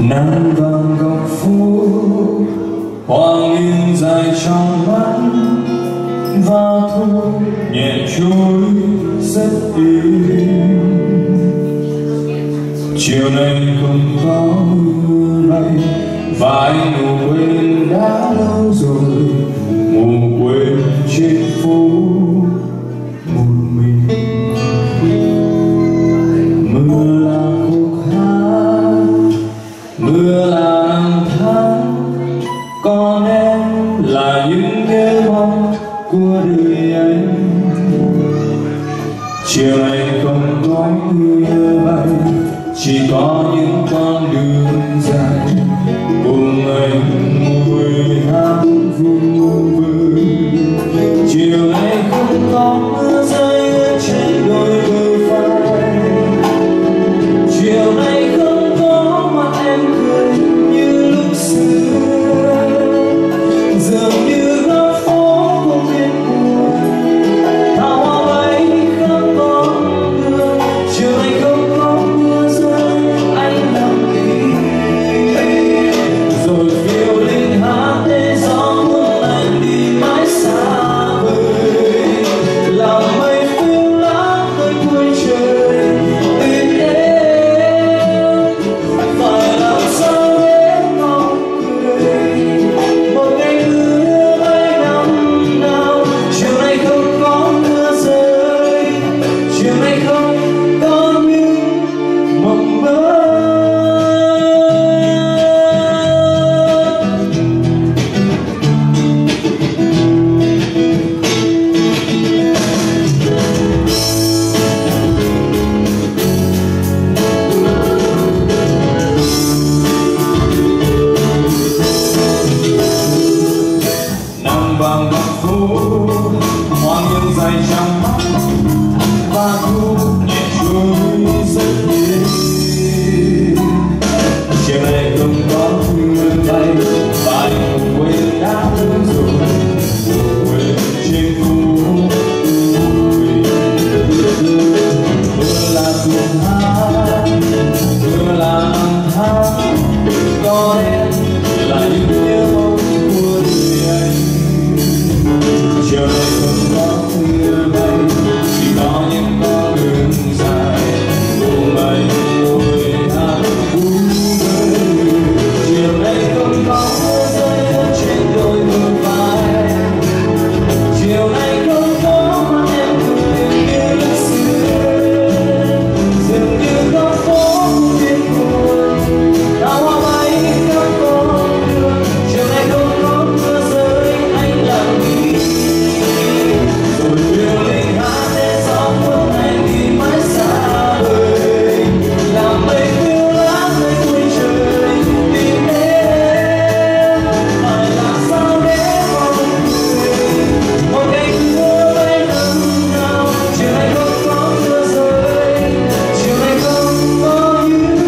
nắng vàng góc phố, hoa nghiêng dài trong mắt và thu nhẹ trôi rất êm. Chiều nay không có mưa bay và anh ngủ quên đã lâu rồi, ngủ quên trên phố một mình. Mưa là khúc hát, mưa là năm tháng, còn em là những nhớ mong của đời anh. Chiều nay không có mưa bay, chỉ có những con đường dài cùng anh ngồi hát vu vơ. Chiều nay không có mưa rơi trên đôi bờ vai, chiều nay không có mặt em cười như lúc xưa, dường như góc phố không biết buồn, thao hoa bay khắp con đường. Chiều nay không có mưa rơi, anh nằm nghỉ rồi phiêu linh hát để gió cuốn anh đi mãi xa vời, làm mây phiêu lãng nơi cuối trời tìm em. Phải làm sao để mong cười một ngày mưa bay năm nào. Chiều nay không có mưa rơi, chiều nay không có những mộng mơ. Nắng vàng góc phố, hoa nghiêng dài trong mắt và thu nhẹ trôi rất êm. Chiều nay không có mưa bay và anh quên đã lâu rồi, quên trên phố mình. Mưa là tiếng hát, mưa là năm tháng, có em là những nhớ mong của đời anh. Chiều nay không có mưa bay, chỉ có những con đường dài cùng anh ngồi hát vu vơ. Chiều nay không có mưa rơi trên đôi bờ vai, chiều nay không có mặt em cười như lúc xưa, dường như góc phố không biết buồn, thao hoa bay khắp con đường. Chiều nay không có mưa rơi, anh lặng nghỉ rồi phiêu linh hát để gió cuốn anh đi mãi xa vời, làm mây phiêu lãng nơi cuối trời tìm em. Phải làm sao để mong cười một ngày mưa bay năm nào. Chiều nay không có mưa rơi, chiều nay không có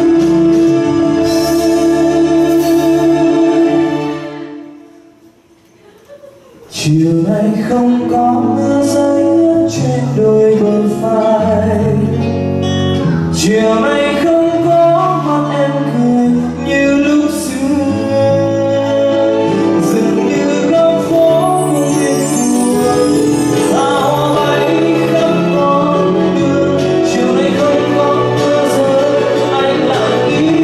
chiều nay không có mưa rơi trên đôi bờ vai, chiều nay không có mặt em cười như lúc xưa, dường như góc phố không biết buồn, thao hoa bay khắp con đường. Chiều nay không có mưa rơi, anh lặng nghỉ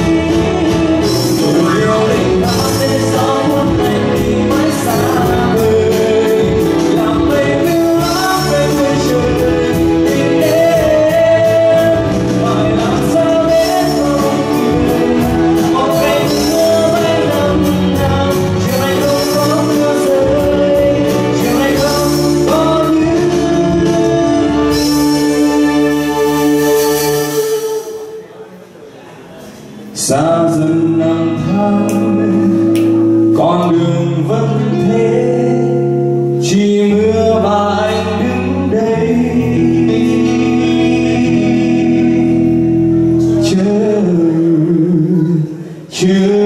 rồi phiêu linh hát để gió cuốn anh đi mãi xa vời, làm mây phiêu lãng nơi cuối trời tìm em. Phải làm sao để mong cười một ngày mưa bay năm nào. Chiều nay không có mưa rơi, chiều nay không có những xa dần năm tháng, con đường vẫn thế, chỉ mưa và anh đứng đây chờ chờ